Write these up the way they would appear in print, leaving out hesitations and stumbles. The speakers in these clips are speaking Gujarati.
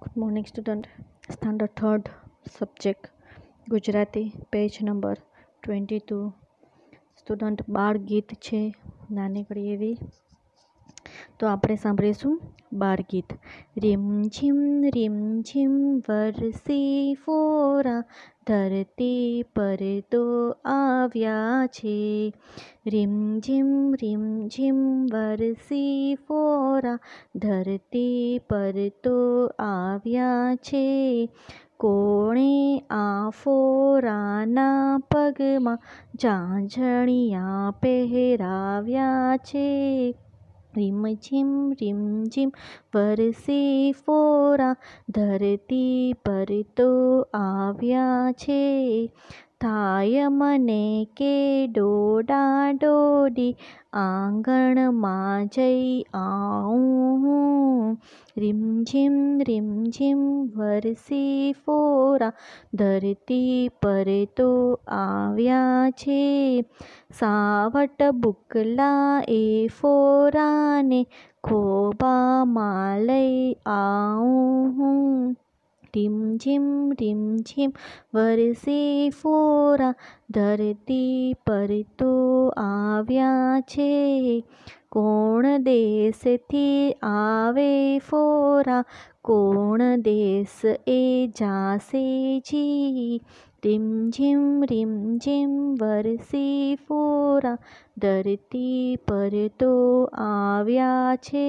Good morning, student. Standard third subject Gujarati, page number 22. Student બાળ ગીત છે નાનકડી એવી. તો આપણે સાંભળીશું બાળ ગીત. રીમ ઝીમ વરસી ફોરા ધરતી પર તો આવ્યા છે. રીમ ઝીમ વરસી ફોરા ધરતી પર તો આવ્યા છે. કોણે આ ફોરાના પગમાં ઝાંઝણિયા પહેરાવ્યા છે. રીમ ઝીમ વરસી ફોરા ધરતી પર તો આવ્યા છે. થાય મને કે ડોડા ડોડી આંગણમાં જઈ આવું હું. રીમ ઝીમ વરસી ફોરા ધરતી પર તો આવ્યા છે. સાવટ બુકલા એ ફોરાને ખોબામાં લઈ આવું હું. રીમ ઝીમ વરસી ફોરા ધરતી પર તો આવ્યા છે. કોણ દેશથી આવે ફોરા કોણ દેશ એ જાશે જી. રીમ ઝીમ વરસી ફોરા ધરતી પર તો આવ્યા છે.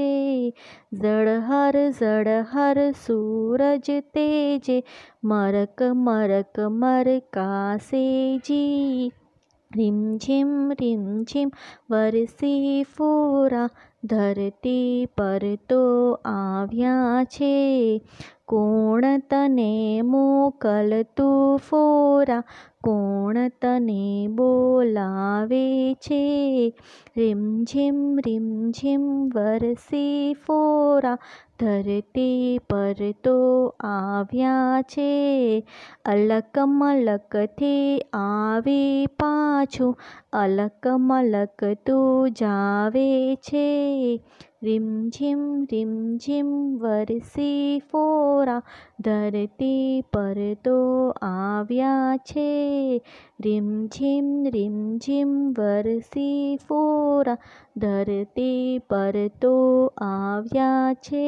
ઝળહર સૂરજ તેજે મરક મરકાશે જી. રીમ ઝીમ વરસી ફોરા ધરતી પર તો આવ્યા છે. કોણ તને મોકલતું ફોરા કોણ તને બોલાવે છે. રીમ ઝીમ વરસી ફોરા ધરતી પર તો આવ્યા છે. અલક મલકથી આવી પાછું અલક મલક તું જાવે છે. રીમ ઝીમ વરસી ફોરા ધરતી પર તો આવ્યા છે. રીમ ઝીમ વરસી ફોરા ધરતી પર તો આવ્યા છે.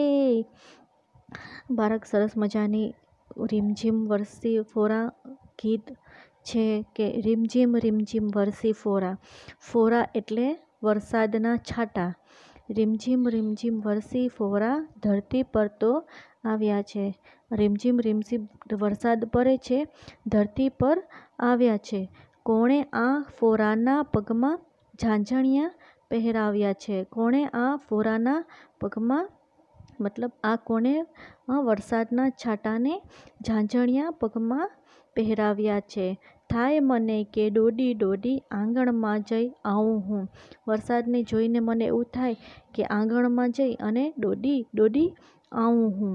બાળક સરસ મજાની રીમઝીમ વરસી ફોરા ગીત છે કે રીમઝીમ વરસી ફોરા. ફોરા એટલે વરસાદના છાંટા. રીમઝીમ વરસી ફોરા ધરતી પર તો આવ્યા છે. રીમઝીમ વરસાદ પડે છે ધરતી પર આવ્યા છે. કોણે આ ફોરાના પગમાં ઝાંઝણિયા પહેરાવ્યા છે. કોણે આ ફોરાના પગમાં મતલબ આ કોણે વરસાદના છાંટાને ઝાંઝણિયા પગમાં પહેરાવ્યા છે. થાય મને કે ડોડી ડોડી આંગણમાં જઈ આવું હું. વરસાદને જોઈને મને એવું થાય કે આંગણમાં જઈ અને ડોડી આવું હું.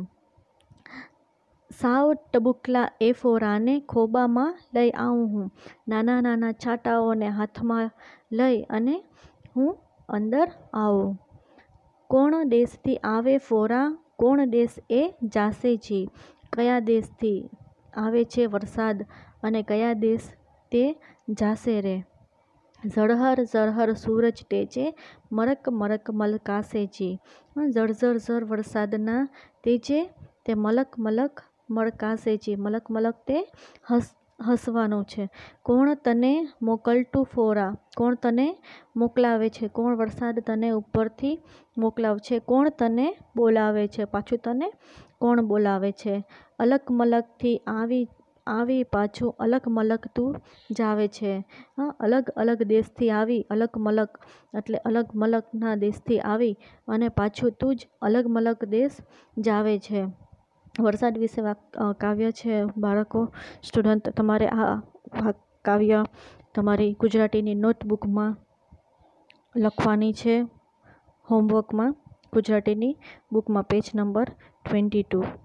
સાવ ટબુકલા એ ફોરાને ખોબામાં લઈ આવું હું. નાના છાંટાઓને હાથમાં લઈ અને હું અંદર આવું. કોણ દેશથી આવે ફોરા કોણ દેશ એ જાશે જી. કયા દેશથી આવે છે વરસાદ અને કયા દેશ તે જાશે રે. ઝળહર સૂરજ તેજે મરક મલકાશે જી. ઝળ વરસાદના તેજે તે મલક મલકાશે જી. મલક તે હસવાનું છે. કોણ તને મોકલતું ફોરા કોણ તને મોકલાવે છે. કોણ વરસાદ તને ઉપરથી મોકલાવે છે. કોણ તને બોલાવે છે. પાછું તને કોણ બોલાવે છે. અલક મલકથી આવી પાછું અલક મલક તું જાવે છે. અલગ દેશથી આવી અલક મલક એટલે અલગ મલકના દેશથી આવી અને પાછું તું જ અલગ મલક દેશ જાવે છે. વરસાદ વિશે કાવ્ય છે બાળકો. સ્ટુડન્ટ તમારે આ કાવ્ય તમારી ગુજરાતીની નોટબુકમાં લખવાની છે. હોમવર્કમાં ગુજરાતીની બુકમાં પેજ નંબર 22.